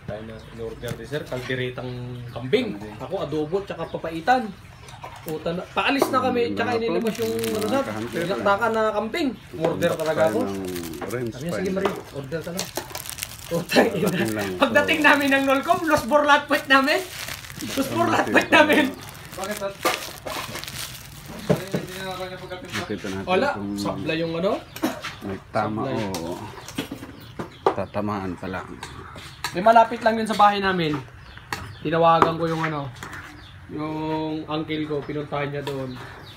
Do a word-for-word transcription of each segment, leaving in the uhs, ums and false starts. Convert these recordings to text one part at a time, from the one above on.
Tayo na in-order ni sir, kalderetang kambing. Ako adobo tsaka papaitan. Puta na. Paalis na kami, tsaka inilabas yung ano sa, nilakdakan na kambing. Order talaga ako. Sabi niya, sige Marie, order ka lang. Puta ina. Pagdating namin ng Nolcom, los borlat point namin. Los borlat point namin. Bakit at? Hindi na ako niya pagkatimpla. Wala, sabla yung ano? May tama o tatamaan pala. May malapit lang yun sa bahay namin. Tinawagan ko yung ano, yung uncle ko, pinuntahan niya doon.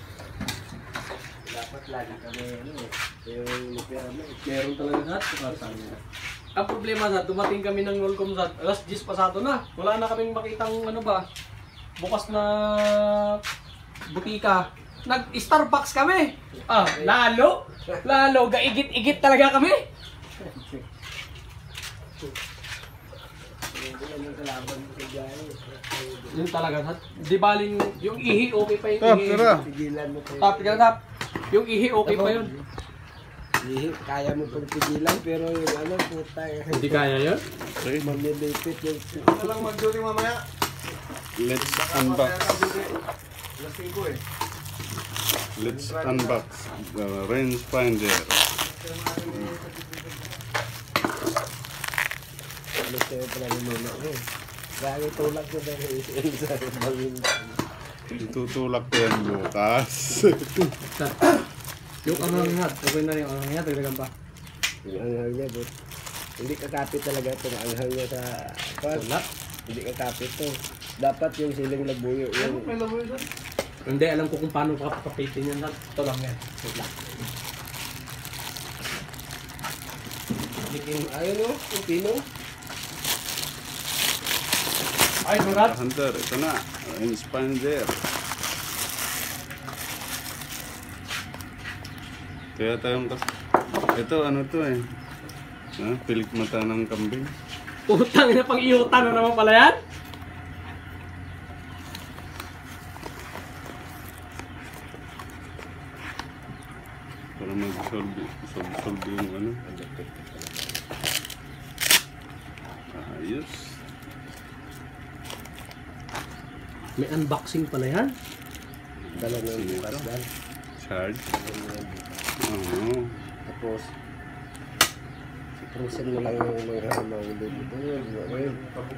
Dapat lagi kami ano eh. Yung pera mo, meron talaga sa atin. Ang problema sa dumating kami ng Nolcom sa alas diyes pasado na. Wala na kaming makitang ano ba, bukas na butika. Nag-Starbucks kami. Ah, lalo, lalo, gaigit-igit talaga kami. Yun talaga, di baling, yung ihi okay pa yung ihi. Tap, tap, tap. Yung ihi okay pa yun. Ihi, kaya mo pang pigilan, pero yung ano, puta. Hindi kaya yun? Mamilipit yung... Ito lang mag-duty mamaya. Let's unbox. Alas singko eh. Let's unbox the range finder. Ano sa'yo pala yung muna ko. Kaya tulak ko na rin sa bangin. Tutulak ko yan bukas. Yung anghang-angat, okay na rin yung anghang-angat, dagdagan pa. Yung anghang niya, but hindi kakapit talaga itong anghang niya sa... Wala. Hindi kakapit to. Dapat yung siling labuyo. Yung... May laboy doon. Hindi, alam ko kung paano kapakapitin yan. Ito lang yan. Wala. Yung ayun o, yung pino. Ay, Murat. Hunter, ito na. Range finder. Kaya tayong kas... Ito, ano to eh. Ha? Pilik mata ng kambing. Putang na pang iyutan na naman pala yan. Para mag-solve solve yung ano. Ayos. May unboxing pala yan. Dala mo yung bukas dal. Charge. Oo. Tapos, prusin mo lang yung mga mahulog ito. Yun,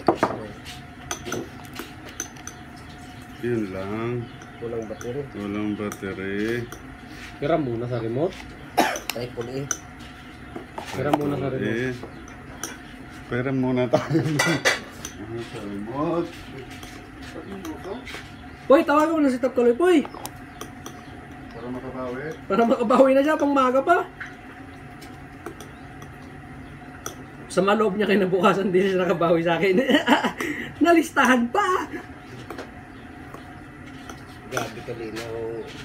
Yun lang. kulang battery. Walang battery. Kira muna sa remote. Typhoon eh. Kira muna sa remote. Eh, Pera muna tayo. Sa remote. Poy, tawagan mo na si Top Kaloy, Poy. Para makabawi. Para makabawi na siya, pang maga pa. Sa maloob niya kinabukasan, hindi siya nakabawi sa akin. Nalistahan pa. Grabe kalinaw.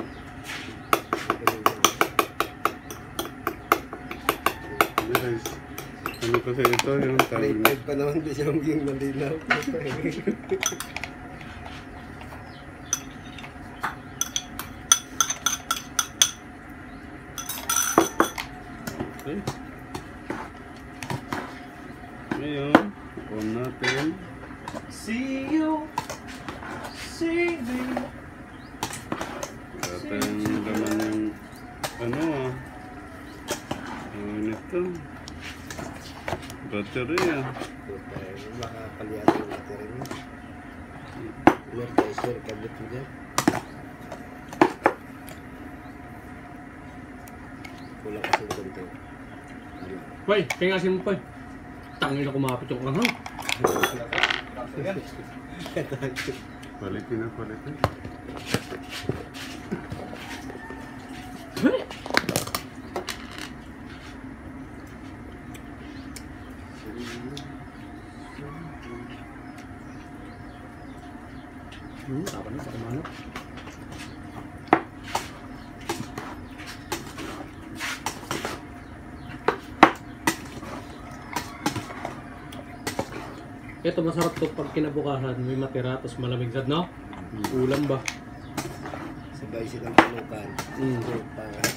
Guys, ano kasi ito yung tawag Late na. night pa naman di siya maging malinaw. Okay. Ngayon, on natin. See you, see me. Dapat yung laman yung ano ah. Ano nito? Battery ah. Makapalian yung battery mo. Air pressure, kabit mo dyan. Kulang kasi yung konti. Poy, pingasin mo, Poy. Tangin na kumapit yung kanghang. Balikin na, balikin. Hmm, tapa na sa kumano. Ito masarap to pag kinabukasan, may matira, tapos malamig sad, no? Ulam ba? Sabay silang panukan. Mm. Para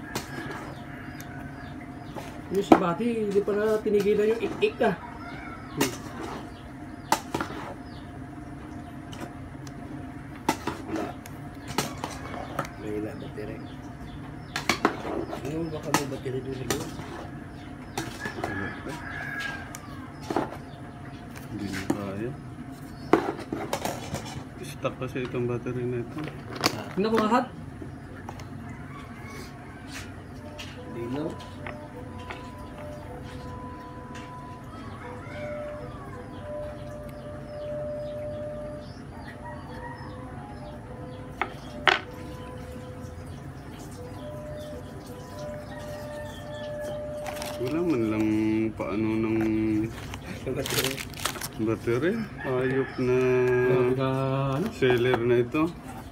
Yung si Bati, hindi pa na tinigilan yung ik-ik ah. Mahina battery. Ano baka may battery doon dito? Hindi na kaya. Stuck kasi itong battery na ito. Tingnan ko lahat. Dino. Wala man lang paano ng Battery. battery. Ayop na Talaga, ano? seller na ito.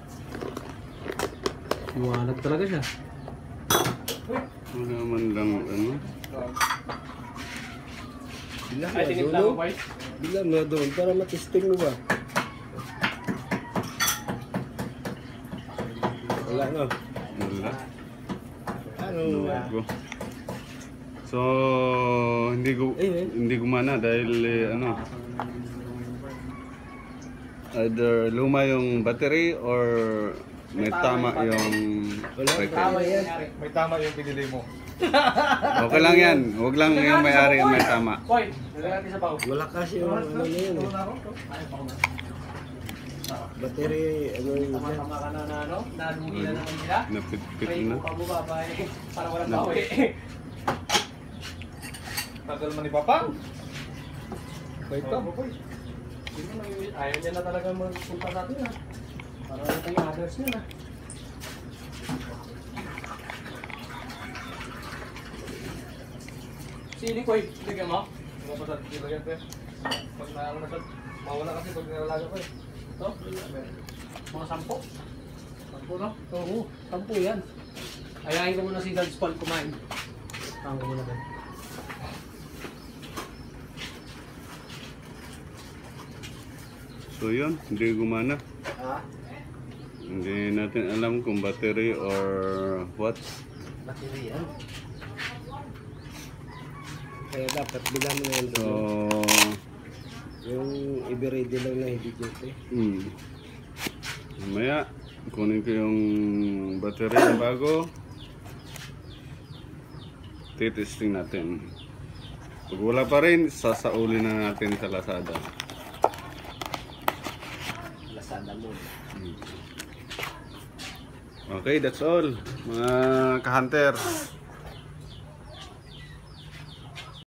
Luwanag talaga siya. Wala man lang ano. Bilang Ay, mo tingin doon. lang no? ako, boy. Bilang mo doon para matesting mo ba? Wala no. Wala. Ano? Go. So, hindi gu Eh, eh. hindi gumana dahil eh, ano, either luma yung battery or may tama yung Wala. breaker. Tama yan. May tama yung pinili mo. Okay lang yan. Huwag lang yung may-ari may tama. Boy, nalagyan natin sa bago. Wala kasi yung ano na yun eh. Battery, ano yun dyan. Tama-tama ka na na ano, nalugi na naman sila. Napit-pit May na. buka mo ba ba eh, para walang bawi. Tagal man ni Papa. Wait ka, boy. Sino nang ayaw niya na talaga magpunta sa atin ha. Para na tayong others niya na. Sili ko eh, bigyan mo. Ano pa sa ilagyan ko eh? Pag na ano na siya, mawala kasi pag nilalaga ko eh. Ito, mga sampo. Sampo no? Oo, sampo yan. Ayahin ko muna si Dad's Paul kumain. Tawag ko muna doon. So yun, hindi gumana. Ha? Hindi natin alam kung battery or what. Battery yan. Kaya dapat bilang mo na yan So, doon. Yung i-ready lang na hindi duty. hmm. Mamaya, kunin ko yung battery na bago. Titesting natin. Pag wala pa rin, sasauli na natin sa Lazada. Lazada mo. Okay, that's all. Mga ka-hunter.